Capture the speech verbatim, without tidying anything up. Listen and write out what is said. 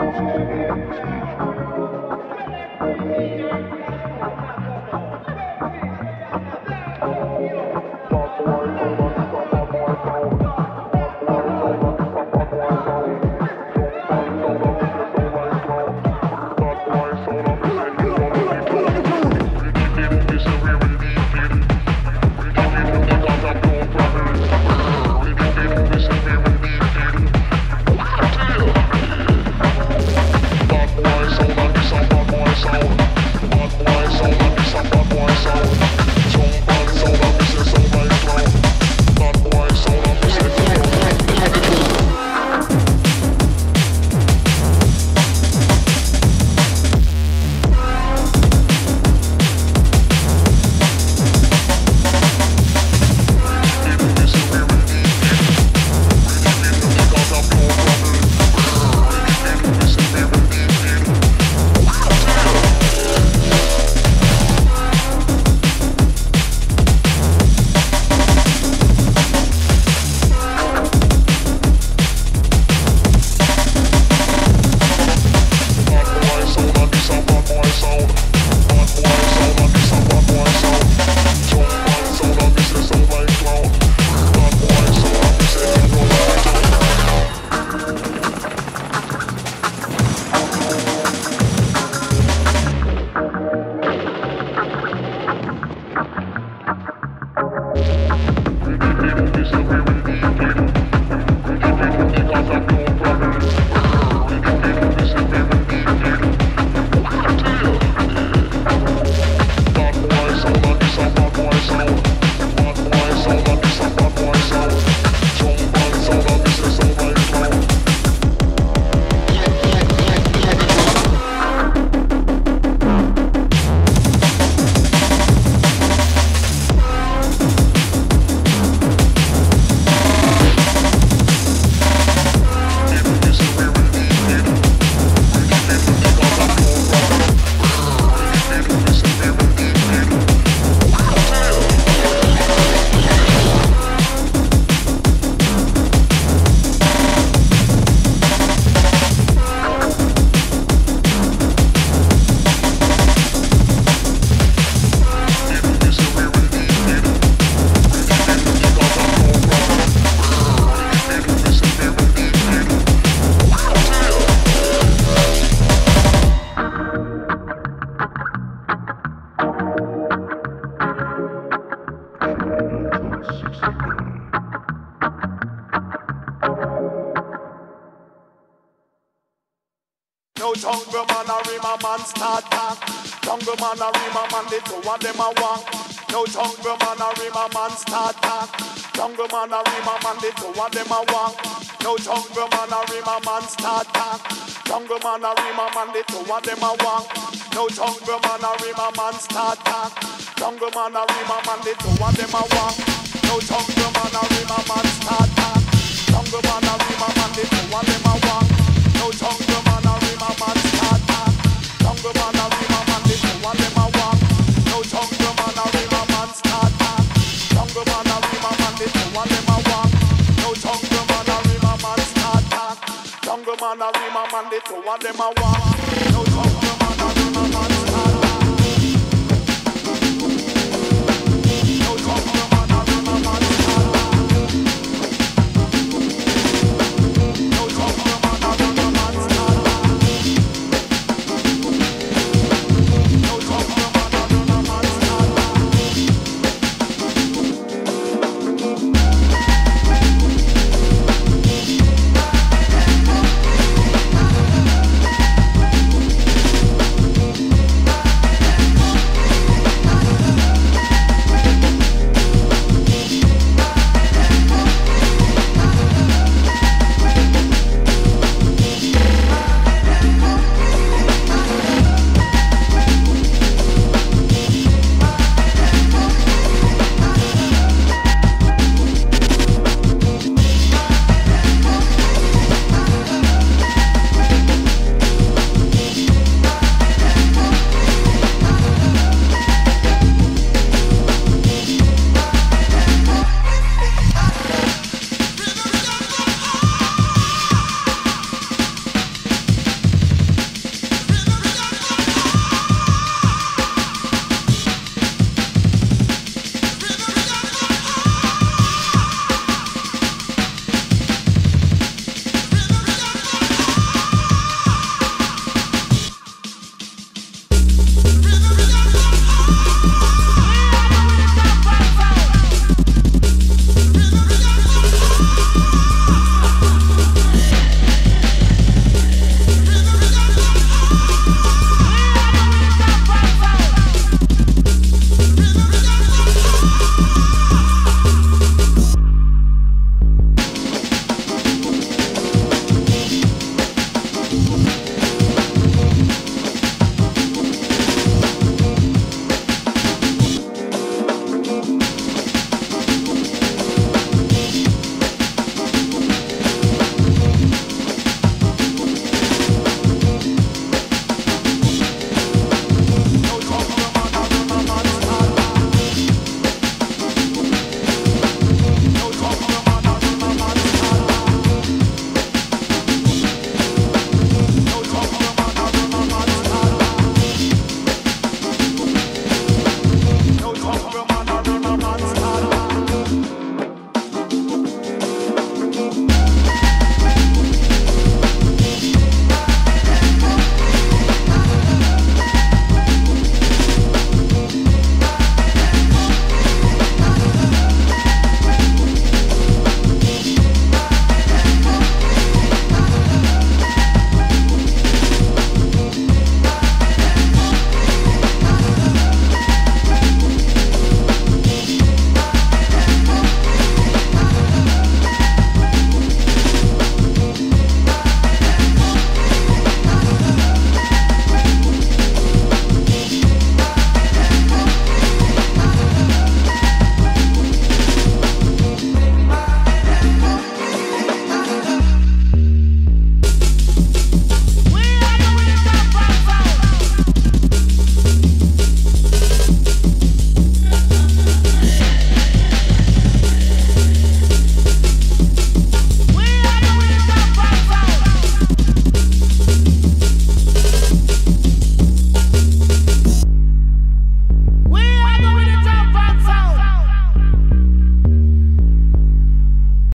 No jungle man a rima man start talk. Jungle man a rima man the two of them a walk. No jungle man a rima man start talk. Jungle man a rima man the two of them a walk. No jungle man a rima man start talk. Jungle man a rima man the two of them a walk. No jungle man a rima man start talk. Jungle man a rima man the two of them a walk. No jungle man a rima man start talk. Jungle man a rima man the two of them a walk. No jungle man a rima man start talk. Jungle man a rima man the two of them a walk. No jungle man a rima man start talk. Jungle man a rima man the two of them a walk. No jungle man a rima man start talk. Jungle man a rima man the two of them a walk. No jungle